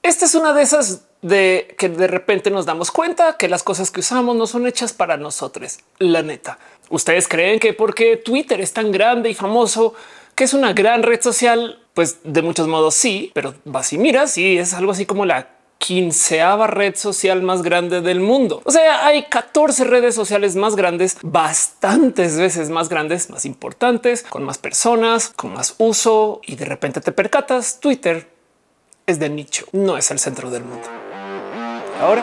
Esta es una de esas de que de repente nos damos cuenta que las cosas que usamos no son hechas para nosotros. La neta, ¿ustedes creen que porque Twitter es tan grande y famoso, que es una gran red social? Pues de muchos modos sí, pero vas y miras y es algo así como la 15ª red social más grande del mundo. O sea, hay 14 redes sociales más grandes, bastantes veces más grandes, más importantes, con más personas, con más uso, y de repente te percatas, Twitter es de nicho, no es el centro del mundo. Ahora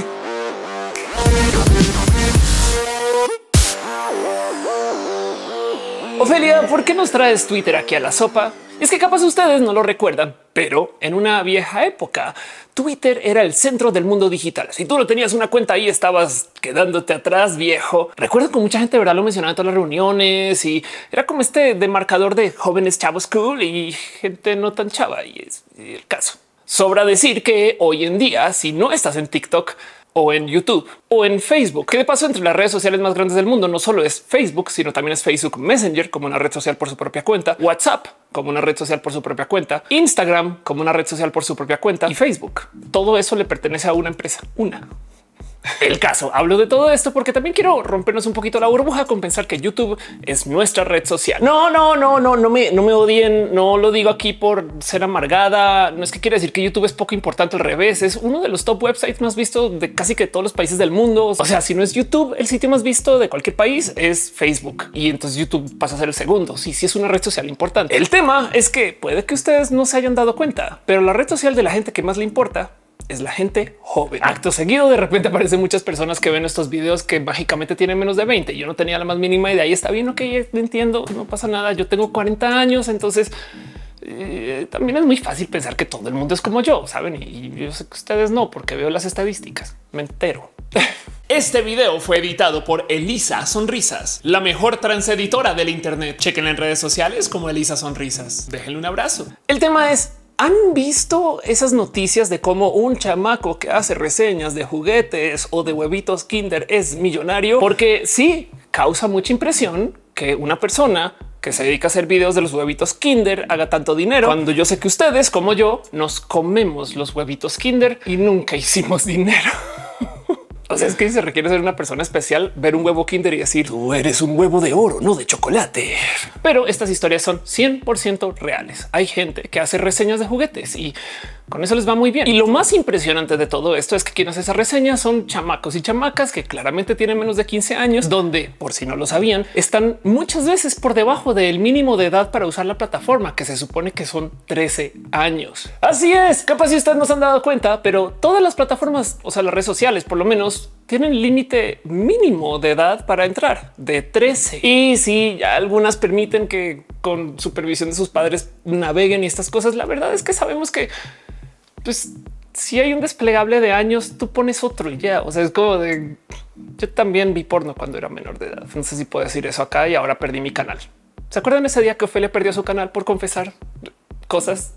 Ofelia, ¿por qué nos traes Twitter aquí a la sopa? Es que capaz ustedes no lo recuerdan, pero en una vieja época, Twitter era el centro del mundo digital. Si tú no tenías una cuenta ahí, estabas quedándote atrás, viejo. Recuerdo que mucha gente de verdad lo mencionaba en todas las reuniones y era como este demarcador de jóvenes chavos cool y gente no tan chava. Y es el caso. Sobra decir que hoy en día, si no estás en TikTok o en YouTube o en Facebook, que de paso entre las redes sociales más grandes del mundo no solo es Facebook, sino también es Facebook Messenger como una red social por su propia cuenta, WhatsApp como una red social por su propia cuenta, Instagram como una red social por su propia cuenta y Facebook. Todo eso le pertenece a una empresa, El caso, hablo de todo esto porque también quiero rompernos un poquito la burbuja con pensar que YouTube es nuestra red social. No me odien. No lo digo aquí por ser amargada. No es que quiera decir que YouTube es poco importante. Al revés, es uno de los top websites más vistos de casi que todos los países del mundo. O sea, si no es YouTube, el sitio más visto de cualquier país es Facebook y entonces YouTube pasa a ser el segundo. Sí es una red social importante. El tema es que puede que ustedes no se hayan dado cuenta, pero la red social de la gente que más le importa es la gente joven. Acto seguido, de repente aparecen muchas personas que ven estos videos que mágicamente tienen menos de 20. Yo no tenía la más mínima idea y está bien. Ok, entiendo, no pasa nada. Yo tengo 40 años, entonces también es muy fácil pensar que todo el mundo es como yo, saben? Y yo sé que ustedes no, porque veo las estadísticas. Me entero. Este video fue editado por Elisa Sonrisas, la mejor transeditora del Internet. Chequen en redes sociales como Elisa Sonrisas. Déjenle un abrazo. El tema es: ¿han visto esas noticias de cómo un chamaco que hace reseñas de juguetes o de huevitos Kinder es millonario? Porque sí, causa mucha impresión que una persona que se dedica a hacer videos de los huevitos Kinder haga tanto dinero, cuando yo sé que ustedes, como yo, nos comemos los huevitos Kinder y nunca hicimos dinero. O sea, es que se requiere ser una persona especial, ver un huevo Kinder y decir tú eres un huevo de oro, no de chocolate. Pero estas historias son 100% reales. Hay gente que hace reseñas de juguetes y con eso les va muy bien. Y lo más impresionante de todo esto es que quien hace esas reseñas son chamacos y chamacas que claramente tienen menos de 15 años, donde, por si no lo sabían, están muchas veces por debajo del mínimo de edad para usar la plataforma, que se supone que son 13 años. Así es, capaz si ustedes no se han dado cuenta, pero todas las plataformas, o sea, las redes sociales, por lo menos tienen límite mínimo de edad para entrar de 13. Y si ya algunas permiten que con supervisión de sus padres naveguen y estas cosas, la verdad es que sabemos que pues si hay un desplegable de años, tú pones otro y ya. O sea, es como de yo también vi porno cuando era menor de edad. No sé si puedo decir eso acá y ahora perdí mi canal. ¿Se acuerdan ese día que Ofelia perdió su canal por confesar cosas?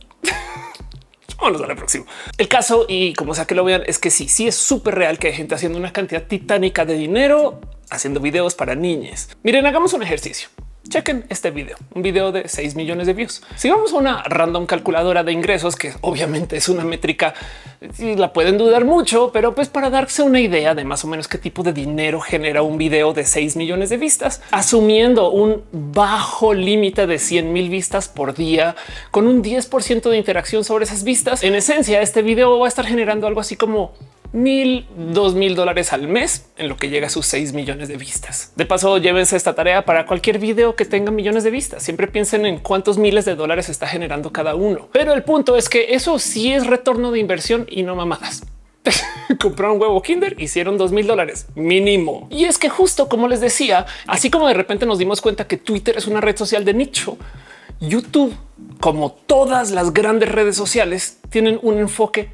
Vamos a la próxima. El caso, y como sea que lo vean, es que sí es súper real que hay gente haciendo una cantidad titánica de dinero haciendo videos para niñas. Miren, hagamos un ejercicio. Chequen este video, un video de 6 millones de views. Si vamos a una random calculadora de ingresos, que obviamente es una métrica y la pueden dudar mucho, pero pues para darse una idea de más o menos qué tipo de dinero genera un video de 6 millones de vistas, asumiendo un bajo límite de 100,000 vistas por día con un 10% de interacción sobre esas vistas. En esencia, este video va a estar generando algo así como $1,000, $2,000 al mes en lo que llega a sus 6 millones de vistas. De paso, llévense esta tarea para cualquier video que tenga millones de vistas. Siempre piensen en cuántos miles de dólares está generando cada uno. Pero el punto es que eso sí es retorno de inversión y no mamadas. Compraron un huevo Kinder, hicieron $2,000 mínimo. Y es que justo como les decía, así como de repente nos dimos cuenta que Twitter es una red social de nicho, YouTube, como todas las grandes redes sociales, tienen un enfoque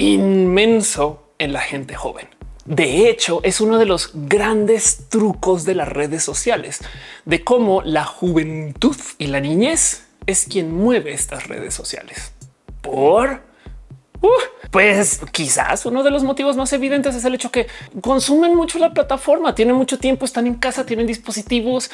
inmenso en la gente joven. De hecho, es uno de los grandes trucos de las redes sociales, de cómo la juventud y la niñez es quien mueve estas redes sociales. Pues quizás uno de los motivos más evidentes es el hecho que consumen mucho la plataforma, tienen mucho tiempo, están en casa, tienen dispositivos,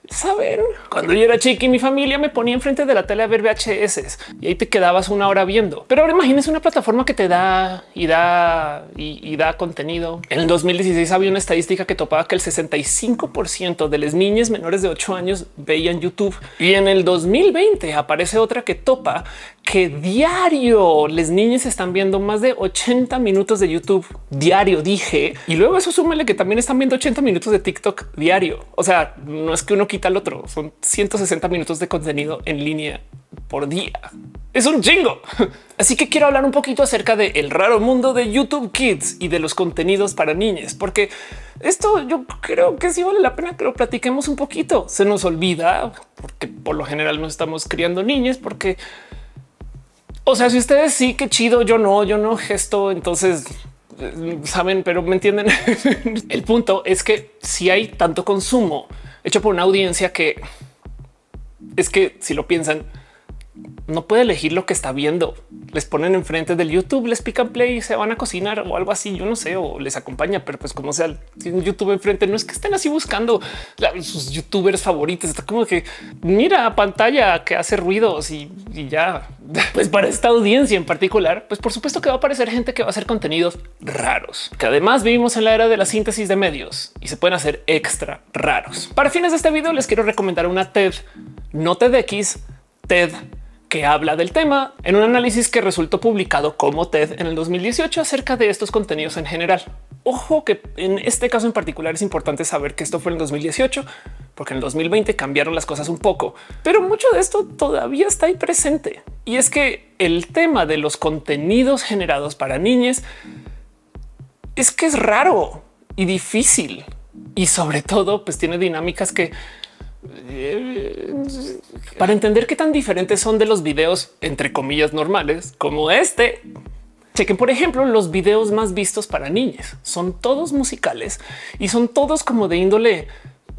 Saben, cuando yo era chiqui, mi familia me ponía enfrente de la tele a ver VHS y ahí te quedabas una hora viendo. Pero ahora imagínense una plataforma que te da y da contenido. En el 2016 había una estadística que topaba que el 65% de las niñas menores de 8 años veían YouTube, y en el 2020 aparece otra que topa que diario las niñas están viendo más de 80 minutos de YouTube diario, dije, y luego eso súmele que también están viendo 80 minutos de TikTok diario. O sea, no es que uno quita el otro, son 160 minutos de contenido en línea por día. Es un chingo. Así que quiero hablar un poquito acerca del raro mundo de YouTube Kids y de los contenidos para niñas, porque esto yo creo que sí vale la pena que lo platiquemos un poquito. Se nos olvida porque por lo general no estamos criando niñas, porque o sea, si ustedes sí, qué chido, yo no gesto, entonces saben, pero me entienden. El punto es que si hay tanto consumo hecho por una audiencia que es que si lo piensan, no puede elegir lo que está viendo. Les ponen enfrente del YouTube, les pican play y se van a cocinar o algo así. Yo no sé, o les acompaña, pero pues como sea, tienen YouTube enfrente. No es que estén así buscando sus youtubers favoritos. Está como que mira pantalla que hace ruidos y ya. Pues para esta audiencia en particular, pues por supuesto que va a aparecer gente que va a hacer contenidos raros, que además vivimos en la era de la síntesis de medios y se pueden hacer extra raros. Para fines de este video les quiero recomendar una TED, no TEDx, TED, que habla del tema en un análisis que resultó publicado como TED en el 2018 acerca de estos contenidos en general. Ojo que en este caso en particular es importante saber que esto fue en el 2018, porque en el 2020 cambiaron las cosas un poco, pero mucho de esto todavía está ahí presente. Y es que el tema de los contenidos generados para niñas es que es raro y difícil, y sobre todo pues tiene dinámicas que para entender qué tan diferentes son de los videos entre comillas normales como este. Chequen, por ejemplo, los videos más vistos para niñas son todos musicales y son todos como de índole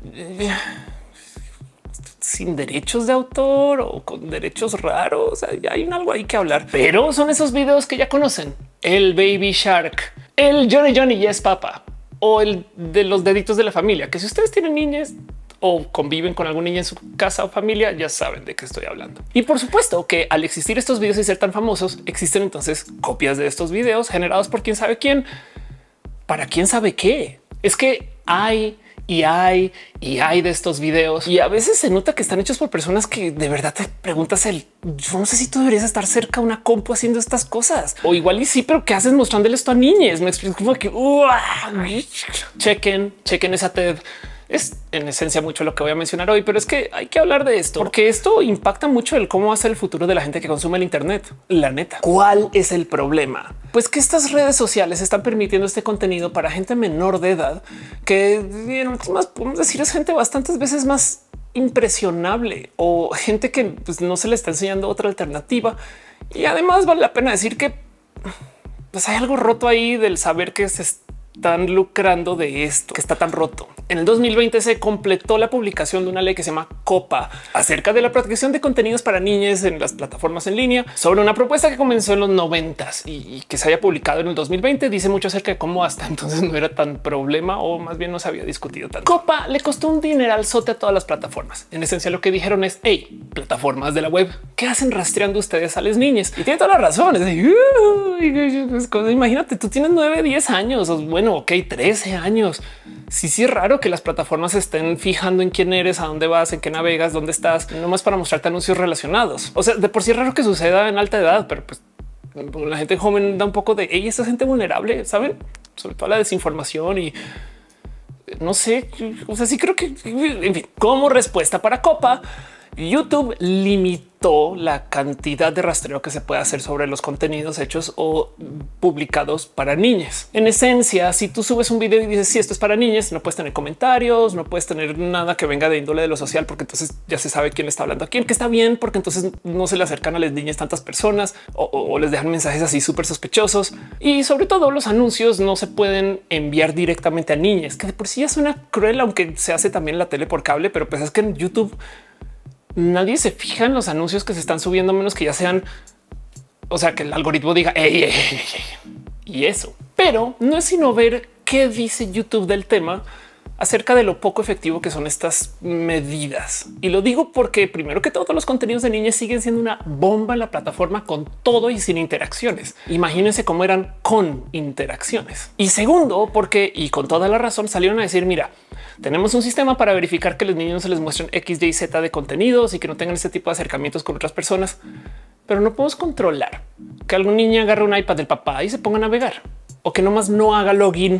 sin derechos de autor o con derechos raros. O sea, ya hay algo ahí que hablar, pero son esos videos que ya conocen: el Baby Shark, el Johnny Yes Papa o el de los deditos de la familia, que si ustedes tienen niñas o conviven con alguna niña en su casa o familia, ya saben de qué estoy hablando. Y por supuesto que al existir estos videos y ser tan famosos, existen entonces copias de estos videos generados por quién sabe quién, para quién sabe qué. Es que hay de estos videos y a veces se nota que están hechos por personas que de verdad te preguntas yo no sé si tú deberías estar cerca a una compu haciendo estas cosas, o igual y sí, pero ¿qué haces mostrándole esto a niñas? Me explico, como que chequen esa TED. Es en esencia mucho lo que voy a mencionar hoy, pero es que hay que hablar de esto porque esto impacta mucho el cómo va a ser el futuro de la gente que consume el Internet. La neta, ¿cuál es el problema? Pues que estas redes sociales están permitiendo este contenido para gente menor de edad, que en últimas podemos decir es gente bastantes veces más impresionable o gente que pues, no se le está enseñando otra alternativa. Y además vale la pena decir que pues, hay algo roto ahí del saber que se están lucrando de esto, que está tan roto. En el 2020 se completó la publicación de una ley que se llama COPPA acerca de la protección de contenidos para niñas en las plataformas en línea, sobre una propuesta que comenzó en los 90s y que se haya publicado en el 2020. Dice mucho acerca de cómo hasta entonces no era tan problema, o más bien no se había discutido tanto. COPPA le costó un dineral sote a todas las plataformas. En esencia lo que dijeron es: hey, plataformas de la web, ¿qué hacen rastreando ustedes a las niñas? Y tiene toda la razón. Es de, imagínate, tú tienes 9, 10 años, o bueno, ok, 13 años. Sí es raro que las plataformas estén fijando en quién eres, a dónde vas, en qué navegas, dónde estás, nomás para mostrarte anuncios relacionados. O sea, de por sí es raro que suceda en alta edad, pero pues la gente joven da un poco de esta gente vulnerable, saben, sobre todo la desinformación y no sé. O sea, sí creo que, en fin, como respuesta para COPPA, YouTube limitó la cantidad de rastreo que se puede hacer sobre los contenidos hechos o publicados para niñas. En esencia, si tú subes un video y dices si esto es para niñas, no puedes tener comentarios, no puedes tener nada que venga de índole de lo social, porque entonces ya se sabe quién está hablando a quién, que está bien, porque entonces no se le acercan a las niñas tantas personas o les dejan mensajes así súper sospechosos. Y sobre todo los anuncios no se pueden enviar directamente a niñas, que de por sí ya suena cruel, aunque se hace también en la tele por cable, pero pues es que en YouTube nadie se fija en los anuncios que se están subiendo, menos que ya sean, o sea, que el algoritmo diga ey, y eso. Pero no es sino ver qué dice YouTube del tema acerca de lo poco efectivo que son estas medidas. Y lo digo porque primero que todo, los contenidos de niñas siguen siendo una bomba en la plataforma con todo y sin interacciones. Imagínense cómo eran con interacciones. Y segundo, porque y con toda la razón salieron a decir, mira, tenemos un sistema para verificar que los niños se les muestren X, Y, Z de contenidos y que no tengan este tipo de acercamientos con otras personas, pero no podemos controlar que algún niño agarre un iPad del papá y se ponga a navegar, o que nomás no haga login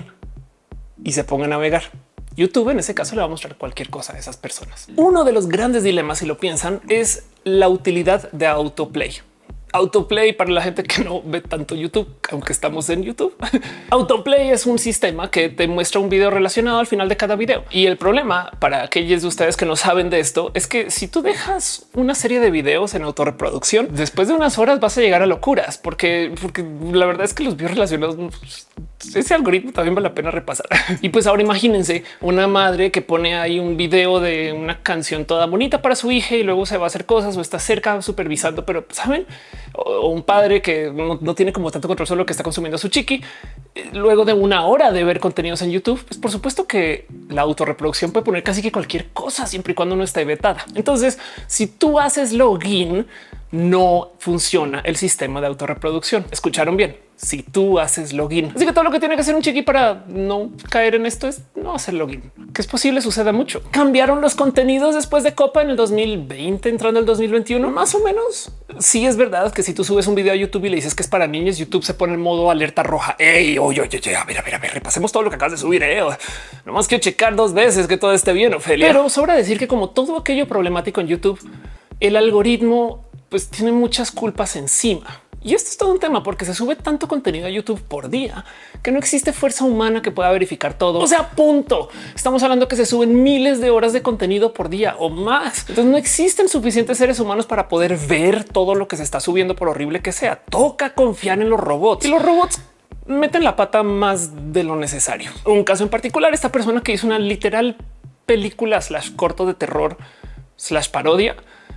y se ponga a navegar. YouTube en ese caso le va a mostrar cualquier cosa a esas personas. Uno de los grandes dilemas, si lo piensan, es la utilidad de autoplay. Autoplay, para la gente que no ve tanto YouTube, aunque estamos en YouTube, autoplay es un sistema que te muestra un video relacionado al final de cada video. Y el problema para aquellos de ustedes que no saben de esto es que si tú dejas una serie de videos en autorreproducción, después de unas horas vas a llegar a locuras, porque la verdad es que los videos relacionados, ese algoritmo también vale la pena repasar. Y pues ahora imagínense una madre que pone ahí un video de una canción toda bonita para su hija y luego se va a hacer cosas o está cerca supervisando, pero saben, o un padre que no tiene como tanto control sobre lo que está consumiendo a su chiqui. Luego de una hora de ver contenidos en YouTube, pues por supuesto que la autorreproducción puede poner casi que cualquier cosa siempre y cuando no esté vetada. Entonces, si tú haces login, no funciona el sistema de autorreproducción. ¿Escucharon bien? Si tú haces login. Así que todo lo que tiene que hacer un chiqui para no caer en esto es no hacer login, que es posible, suceda mucho. Cambiaron los contenidos después de Copa en el 2020, entrando el 2021, más o menos. Sí es verdad que si tú subes un video a YouTube y le dices que es para niños, YouTube se pone en modo alerta roja. Ey, oye, a ver, repasemos todo lo que acabas de subir. Nomás quiero checar 2 veces que todo esté bien, Ofelia. Pero sobra decir que como todo aquello problemático en YouTube, el algoritmo pues tiene muchas culpas encima. Y esto es todo un tema porque se sube tanto contenido a YouTube por día que no existe fuerza humana que pueda verificar todo. O sea, punto. Estamos hablando que se suben miles de horas de contenido por día o más. Entonces no existen suficientes seres humanos para poder ver todo lo que se está subiendo, por horrible que sea. Toca confiar en los robots y los robots meten la pata más de lo necesario. Un caso en particular, esta persona que hizo una literal película / corto de terror / parodia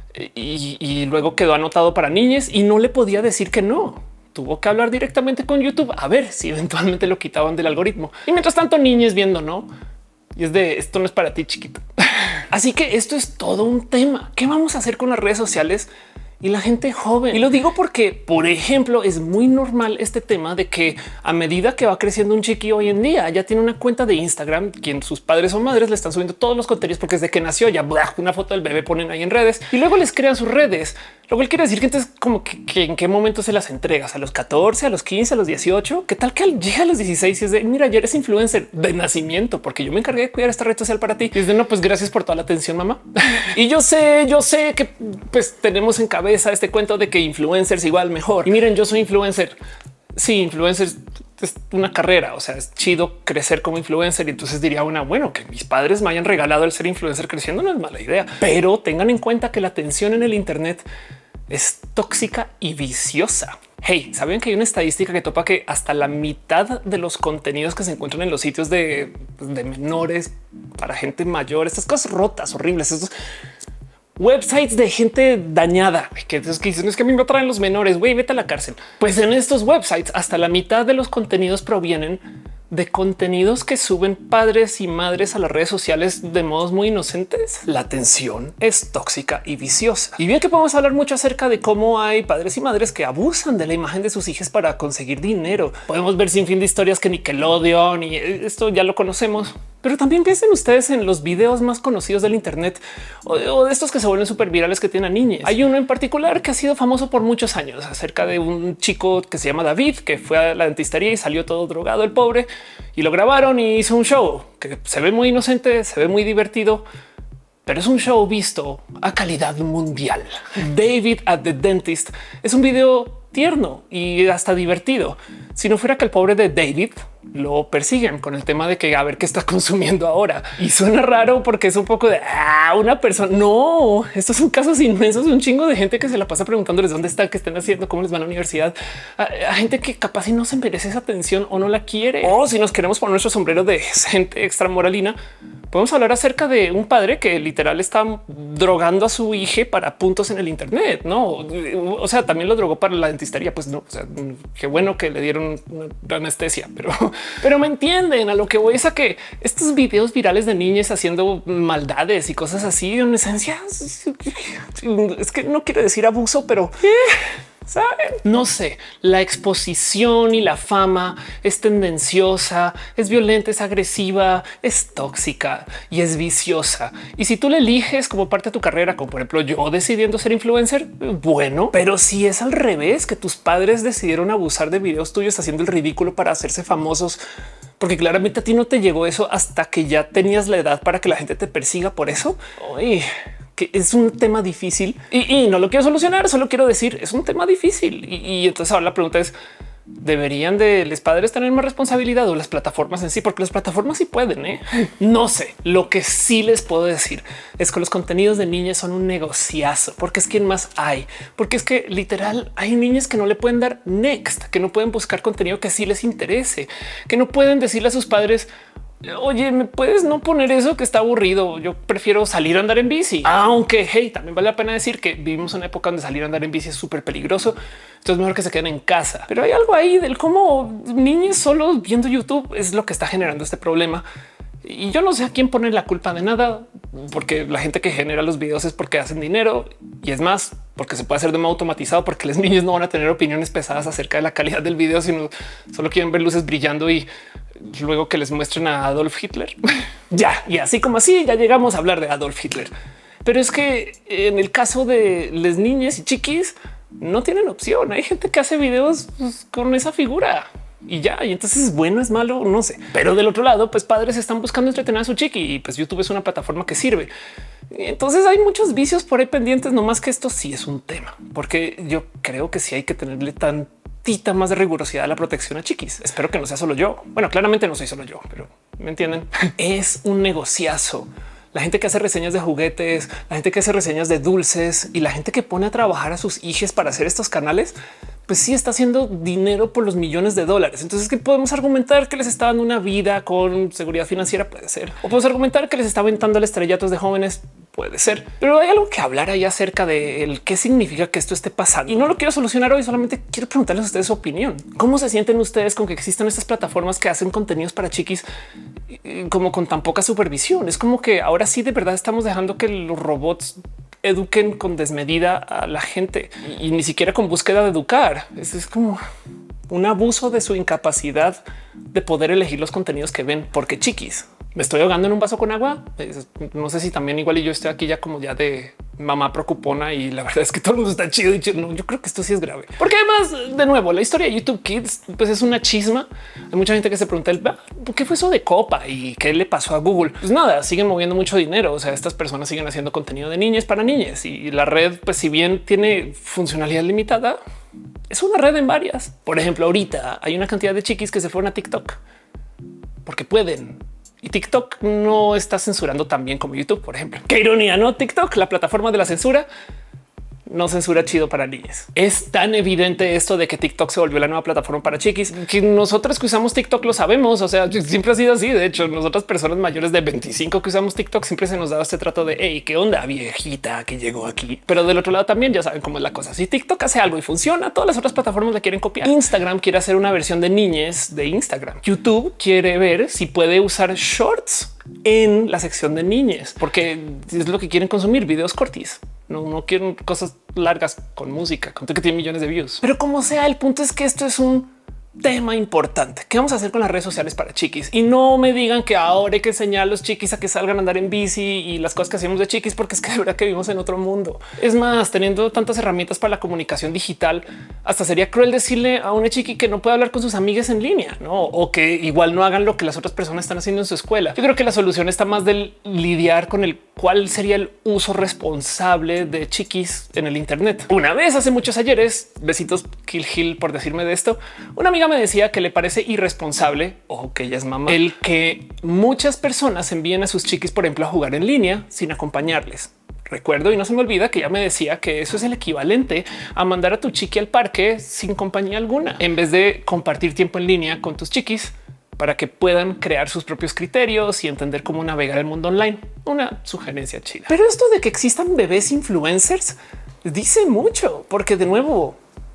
y luego quedó anotado para niñas y no le podía decir que no. Tuvo que hablar directamente con YouTube a ver si eventualmente lo quitaban del algoritmo. Y mientras tanto, niñas viendo, no, y es de esto no es para ti, chiquito. Así que esto es todo un tema. ¿Qué vamos a hacer con las redes sociales y la gente joven? Y lo digo porque, por ejemplo, es muy normal este tema de que a medida que va creciendo un chiqui hoy en día ya tiene una cuenta de Instagram, quien sus padres o madres le están subiendo todos los contenidos porque desde que nació ya una foto del bebé ponen ahí en redes y luego les crean sus redes. Lo cual quiere decir que entonces como que en qué momento se las entregas, a los 14, a los 15, a los 18. ¿Qué tal que llega a los 16 y es de mira, ya eres influencer de nacimiento porque yo me encargué de cuidar esta red social para ti? Y es de no, pues gracias por toda la atención, mamá. Y yo sé que pues tenemos en cabeza este cuento de que influencers igual mejor. Y miren, yo soy influencer. Sí, influencers es una carrera. O sea, es chido crecer como influencer. Y entonces diría bueno, que mis padres me hayan regalado el ser influencer creciendo no es mala idea, pero tengan en cuenta que la atención en el Internet es tóxica y viciosa. Hey, ¿saben que hay una estadística que topa que hasta la mitad de los contenidos que se encuentran en los sitios de menores para gente mayor, estas cosas rotas, horribles, estos websites de gente dañada que dicen es que a mí me atraen los menores, güey, vete a la cárcel? Pues en estos websites hasta la mitad de los contenidos provienen de contenidos que suben padres y madres a las redes sociales de modos muy inocentes. La atención es tóxica y viciosa. Y bien que podemos hablar mucho acerca de cómo hay padres y madres que abusan de la imagen de sus hijas para conseguir dinero. Podemos ver sin fin de historias que Nickelodeon y esto ya lo conocemos. Pero también piensen ustedes en los videos más conocidos del Internet o de estos que se vuelven súper virales que tienen a niñas. Hay uno en particular que ha sido famoso por muchos años acerca de un chico que se llama David, que fue a la dentistería y salió todo drogado el pobre y lo grabaron y hizo un show que se ve muy inocente, se ve muy divertido, pero es un show visto a calidad mundial. David at the Dentist es un video tierno y hasta divertido. Si no fuera que el pobre de David lo persiguen con el tema de que a ver qué está consumiendo ahora. Y suena raro porque es un poco de una persona. No, estos son casos inmensos de un chingo de gente que se la pasa preguntándoles dónde están, qué están haciendo, cómo les va a la universidad. A gente que capaz y no se merece esa atención o no la quiere. O si nos queremos poner nuestro sombrero de gente extra moralina, podemos hablar acerca de un padre que literal está drogando a su hija para puntos en el Internet. No, o sea, también lo drogó para la dentistería. Pues no, o sea, qué bueno que le dieron una anestesia, pero pero me entienden. A lo que voy es a que estos videos virales de niñas haciendo maldades y cosas así, en esencia, es que no quiero decir abuso, pero ¿saben? No sé, la exposición y la fama es tendenciosa, es violenta, es agresiva, es tóxica y es viciosa. Y si tú le eliges como parte de tu carrera, como por ejemplo yo decidiendo ser influencer, bueno, pero si es al revés, que tus padres decidieron abusar de videos tuyos haciendo el ridículo para hacerse famosos, porque claramente a ti no te llegó eso hasta que ya tenías la edad para que la gente te persiga por eso. Uy, que es un tema difícil y no lo quiero solucionar, solo quiero decir es un tema difícil. Y entonces ahora la pregunta es, ¿deberían de los padres tener más responsabilidad o las plataformas en sí? Porque las plataformas sí pueden, No sé, lo que sí les puedo decir es que los contenidos de niñas son un negociazo, porque es quien más hay, porque es que literal hay niñas que no le pueden dar next, que no pueden buscar contenido que sí les interese, que no pueden decirle a sus padres, oye, ¿me puedes no poner eso que está aburrido? Yo prefiero salir a andar en bici. Aunque, hey, también vale la pena decir que vivimos una época donde salir a andar en bici es súper peligroso. Entonces es mejor que se queden en casa. Pero hay algo ahí del cómo niños solos viendo YouTube es lo que está generando este problema. Y yo no sé a quién poner la culpa de nada, porque la gente que genera los videos es porque hacen dinero y es más porque se puede hacer de modo automatizado, porque los niños no van a tener opiniones pesadas acerca de la calidad del video, sino solo quieren ver luces brillando y luego que les muestren a Adolf Hitler. Ya, y así como así ya llegamos a hablar de Adolf Hitler. Pero es que en el caso de las niñas y chiquis no tienen opción. Hay gente que hace videos con esa figura y ya. Y entonces es bueno, es malo, no sé. Pero del otro lado, pues padres están buscando entretener a su chiqui y pues YouTube es una plataforma que sirve. Entonces hay muchos vicios por ahí pendientes, no más que esto sí es un tema, porque yo creo que sí hay que tenerle tantita más de rigurosidad a la protección a chiquis. Espero que no sea solo yo. Bueno, claramente no soy solo yo, pero me entienden. Es un negociazo. La gente que hace reseñas de juguetes, la gente que hace reseñas de dulces y la gente que pone a trabajar a sus hijos para hacer estos canales, pues sí está haciendo dinero por los millones de dólares. Entonces, ¿qué podemos argumentar? Que les está dando una vida con seguridad financiera, puede ser. O podemos argumentar que les está aventando el estrellatos de jóvenes, puede ser. Pero hay algo que hablar ahí acerca de el qué significa que esto esté pasando. Y no lo quiero solucionar hoy, solamente quiero preguntarles a ustedes su opinión. ¿Cómo se sienten ustedes con que existan estas plataformas que hacen contenidos para chiquis como con tan poca supervisión? Es como que ahora sí de verdad estamos dejando que los robots eduquen con desmedida a la gente y ni siquiera con búsqueda de educar. Es como un abuso de su incapacidad de poder elegir los contenidos que ven, porque chiquis, me estoy ahogando en un vaso con agua. No sé si también igual y yo estoy aquí ya como ya de mamá preocupona y la verdad es que todo el mundo está chido y chido. No, yo creo que esto sí es grave, porque además de nuevo la historia de YouTube Kids pues es una chisma. Hay mucha gente que se pregunta ¿qué fue eso de Copa y qué le pasó a Google? Pues nada, siguen moviendo mucho dinero. O sea, estas personas siguen haciendo contenido de niñas para niñas y la red, pues si bien tiene funcionalidad limitada, es una red en varias. Por ejemplo, ahorita hay una cantidad de chiquis que se fueron a TikTok porque pueden. Y TikTok no está censurando tan bien como YouTube, por ejemplo. Qué ironía, ¿no? TikTok, la plataforma de la censura, no censura chido para niñas. Es tan evidente esto de que TikTok se volvió la nueva plataforma para chiquis que nosotros que usamos TikTok lo sabemos. O sea, siempre ha sido así. De hecho, nosotras personas mayores de 25 que usamos TikTok siempre se nos da este trato de hey, qué onda viejita que llegó aquí. Pero del otro lado también ya saben cómo es la cosa. Si TikTok hace algo y funciona, todas las otras plataformas la quieren copiar. Instagram quiere hacer una versión de niñez de Instagram. YouTube quiere ver si puede usar shorts en la sección de niñez, porque es lo que quieren consumir, videos cortis. No quieren cosas largas con música, con que tiene millones de views. Pero como sea, el punto es que esto es un tema importante. ¿Qué vamos a hacer con las redes sociales para chiquis? Y no me digan que ahora hay que enseñar a los chiquis a que salgan a andar en bici y las cosas que hacemos de chiquis, porque es que de verdad que vivimos en otro mundo. Es más, teniendo tantas herramientas para la comunicación digital, hasta sería cruel decirle a una chiqui que no puede hablar con sus amigas en línea, ¿no? O que igual no hagan lo que las otras personas están haciendo en su escuela. Yo creo que la solución está más del lidiar con el cuál sería el uso responsable de chiquis en el Internet. Una vez hace muchos ayeres, besitos Kill Hill por decirme de esto, una amiga me decía que le parece irresponsable, ojo que ella es mamá, el que muchas personas envíen a sus chiquis, por ejemplo, a jugar en línea sin acompañarles. Recuerdo y no se me olvida que ella me decía que eso es el equivalente a mandar a tu chiqui al parque sin compañía alguna, en vez de compartir tiempo en línea con tus chiquis para que puedan crear sus propios criterios y entender cómo navegar el mundo online. Una sugerencia chida. Pero esto de que existan bebés influencers dice mucho, porque de nuevo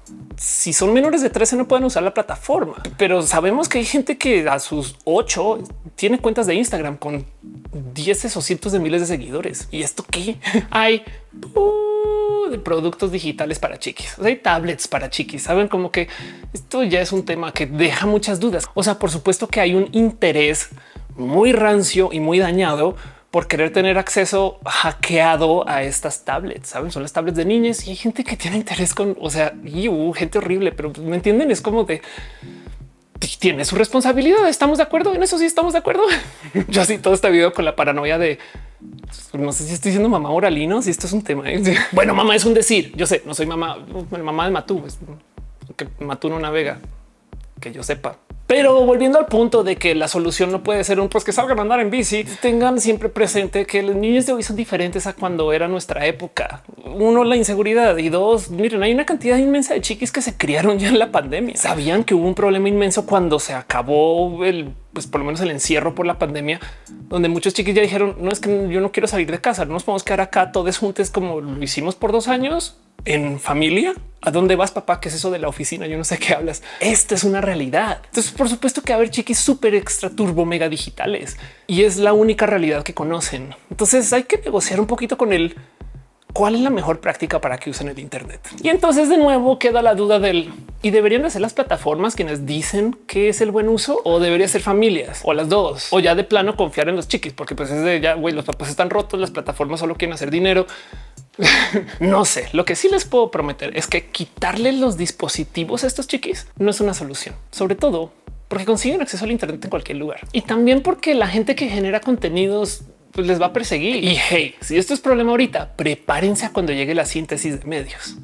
si son menores de 13 no pueden usar la plataforma, pero sabemos que hay gente que a sus 8 tiene cuentas de Instagram con 10 o cientos de miles de seguidores. ¿Y esto qué? Hay de productos digitales para chiquis, o sea, hay tablets para chiquis. Saben como que esto ya es un tema que deja muchas dudas. O sea, por supuesto que hay un interés muy rancio y muy dañado por querer tener acceso hackeado a estas tablets. Saben, son las tablets de niños y hay gente que tiene interés con, o sea, gente horrible, pero me entienden. Es como de tiene su responsabilidad. Estamos de acuerdo en eso. Sí, estamos de acuerdo. Yo así todo este video con la paranoia de no sé si estoy diciendo mamá oralino, si esto es un tema. Bueno, mamá es un decir. Yo sé, no soy mamá, mamá de Matú, que Matú no navega, que yo sepa. Pero volviendo al punto de que la solución no puede ser un pues que salgan a andar en bici, tengan siempre presente que los niños de hoy son diferentes a cuando era nuestra época. Uno, la inseguridad, y dos, miren, hay una cantidad inmensa de chiquis que se criaron ya en la pandemia. Sabían que hubo un problema inmenso cuando se acabó pues por lo menos el encierro por la pandemia, donde muchos chiquis ya dijeron no es que yo no quiero salir de casa, no nos podemos quedar acá todos juntos como lo hicimos por 2 años en familia. ¿A dónde vas, papá? ¿Qué es eso de la oficina? Yo no sé qué hablas. Esto es una realidad. Entonces, por supuesto que va a haber chiquis súper extra turbo mega digitales y es la única realidad que conocen. Entonces hay que negociar un poquito con él. ¿Cuál es la mejor práctica para que usen el Internet? Y entonces de nuevo queda la duda del y deberían de ser las plataformas quienes dicen que es el buen uso o debería ser familias o las dos o ya de plano confiar en los chiquis, porque pues es de ya güey, los papás están rotos, las plataformas solo quieren hacer dinero. No sé, lo que sí les puedo prometer es que quitarle los dispositivos a estos chiquis no es una solución, sobre todo porque consiguen acceso al Internet en cualquier lugar y también porque la gente que genera contenidos pues les va a perseguir. Y hey, si esto es problema ahorita, prepárense a cuando llegue la síntesis de medios.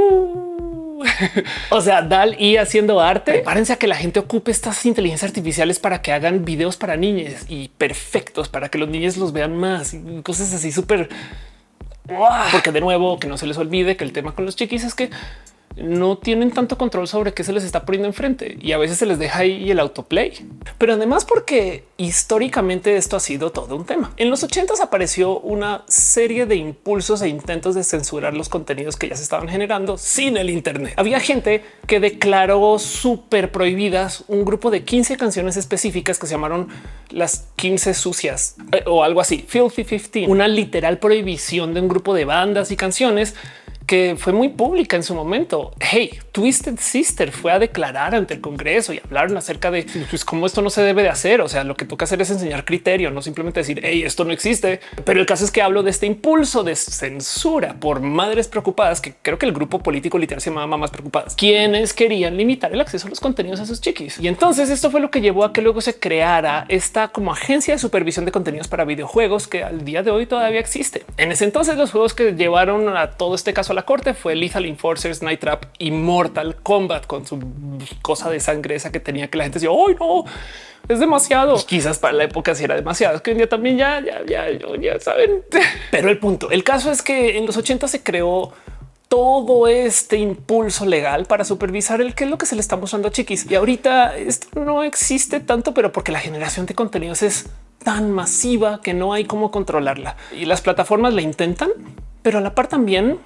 O sea, DALL-E haciendo arte. Prepárense a que la gente ocupe estas inteligencias artificiales para que hagan videos para niños y perfectos para que los niños los vean más y cosas así súper. Porque de nuevo, que no se les olvide que el tema con los chiquis es que no tienen tanto control sobre qué se les está poniendo enfrente y a veces se les deja ahí el autoplay. Pero además porque históricamente esto ha sido todo un tema. En los 80s apareció una serie de impulsos e intentos de censurar los contenidos que ya se estaban generando sin el Internet. Había gente que declaró súper prohibidas un grupo de 15 canciones específicas que se llamaron las 15 sucias o algo así, Filthy 15, una literal prohibición de un grupo de bandas y canciones que fue muy pública en su momento. Hey, Twisted Sister fue a declarar ante el Congreso y hablaron acerca de pues, cómo esto no se debe de hacer. O sea, lo que toca hacer es enseñar criterio, no simplemente decir hey, esto no existe. Pero el caso es que hablo de este impulso de censura por madres preocupadas, que creo que el grupo político literal se llamaba Mamás Preocupadas, quienes querían limitar el acceso a los contenidos a sus chiquis. Y entonces esto fue lo que llevó a que luego se creara esta como agencia de supervisión de contenidos para videojuegos que al día de hoy todavía existe. En ese entonces los juegos que llevaron a todo este caso a la corte fue Lethal Enforcers, Night Trap y Mortal Kombat con su cosa de sangre esa que tenía que la gente decía hoy no es demasiado. Y quizás para la época sí era demasiado. Es que hoy en día también ya saben. Pero el punto, el caso es que en los 80 se creó todo este impulso legal para supervisar el qué es lo que se le está mostrando a chiquis. Y ahorita esto no existe tanto, pero porque la generación de contenidos es tan masiva que no hay cómo controlarla y las plataformas la intentan, pero a la par también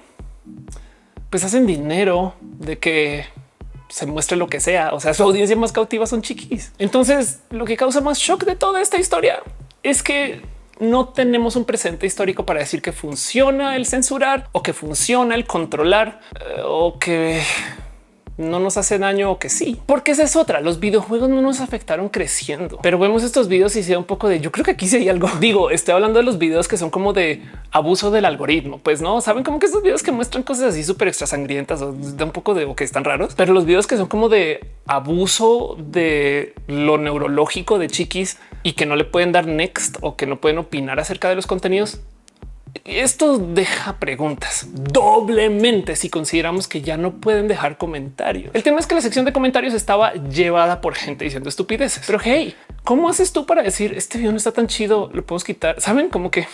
pues hacen dinero de que se muestre lo que sea. O sea, su audiencia más cautiva son chiquis. Entonces, lo que causa más shock de toda esta historia es que no tenemos un presente histórico para decir que funciona el censurar o que funciona el controlar o que no nos hace daño o que sí, porque esa es otra. Los videojuegos no nos afectaron creciendo, pero vemos estos videos y se da un poco de yo creo que aquí sí hay algo. Digo, estoy hablando de los videos que son como de abuso del algoritmo, pues no saben como que estos videos que muestran cosas así súper extra sangrientas o da un poco de que están raros, pero los videos que son como de abuso de lo neurológico de chiquis y que no le pueden dar next o que no pueden opinar acerca de los contenidos. Esto deja preguntas doblemente si consideramos que ya no pueden dejar comentarios. El tema es que la sección de comentarios estaba llevada por gente diciendo estupideces. Pero hey, ¿cómo haces tú para decir este video no está tan chido? Lo podemos quitar. Saben como que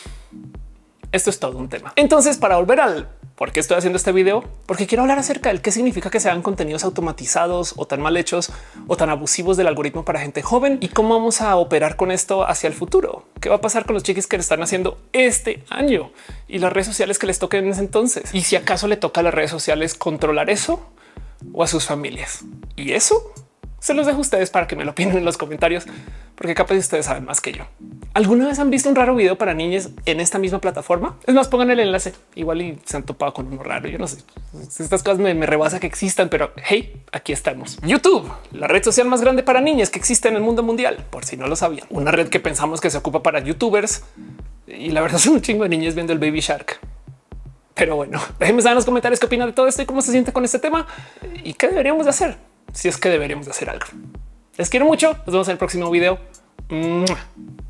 esto es todo un tema. Entonces, para volver al por qué estoy haciendo este video, porque quiero hablar acerca del qué significa que sean contenidos automatizados o tan mal hechos o tan abusivos del algoritmo para gente joven y cómo vamos a operar con esto hacia el futuro. ¿Qué va a pasar con los chiquis que le están haciendo este año y las redes sociales que les toquen en ese entonces? Y si acaso le toca a las redes sociales controlar eso o a sus familias. Y eso se los dejo a ustedes para que me lo opinen en los comentarios, porque capaz ustedes saben más que yo. ¿Alguna vez han visto un raro video para niñas en esta misma plataforma? Es más, pongan el enlace. Igual y se han topado con uno raro. Yo no sé. Estas cosas me rebasa que existan, pero hey, aquí estamos. YouTube, la red social más grande para niñas que existe en el mundo mundial, por si no lo sabían. Una red que pensamos que se ocupa para youtubers y la verdad son un chingo de niñas viendo el Baby Shark. Pero bueno, déjenme saber en los comentarios qué opinan de todo esto y cómo se siente con este tema y qué deberíamos de hacer. Si es que deberíamos de hacer algo. Les quiero mucho. Nos vemos en el próximo video.